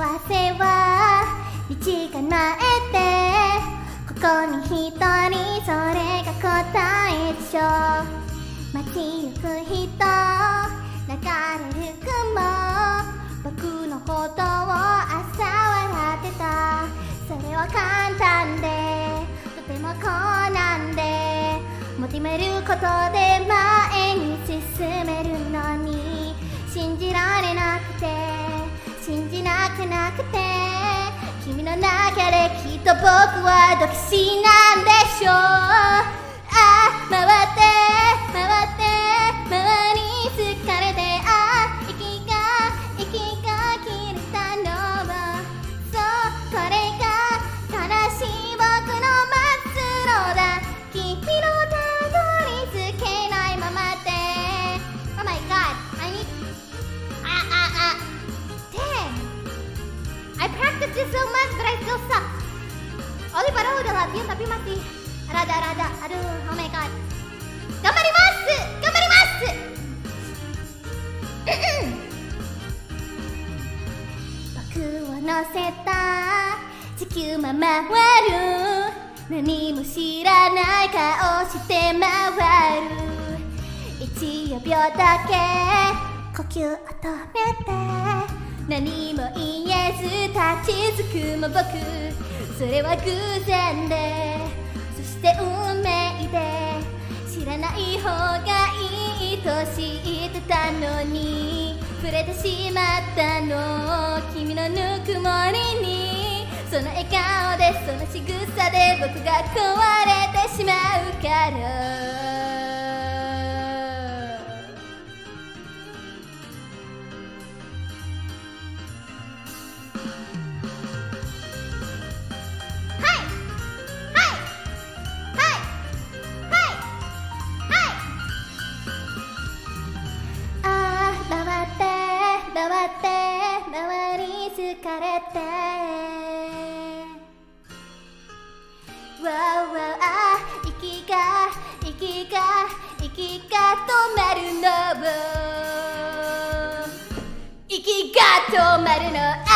せは道がえてここに一人それが答えでしょ街行く人流れる雲僕のことを朝笑ってたそれは簡単でとても困難で求めることで前に進めるのに信じられなくて信じなくなくて君の中できっと僕は独身なんでしょうあ回って回って周りに好かれて息が切れたのはそうこれが悲しい僕の末路だ君のたどり着けないままで Oh my god I need Damn I practiced this so much but I still suck Oli padahal udah latihan tapi masih rada-rada aduh oh my god Gamarimasu Gamarimasu僕を乗せた地球回る何も知らない顔して回る1秒だけ呼吸を止めて何も言えず立ちすくむ僕それは偶然でそして運命で知らない方がいいと知ってたのに触れてしまったの君のぬくもりにその笑顔でその仕草で僕が壊れてしまうから回って回り疲れて Wow wow 息が止まるの息が止まるの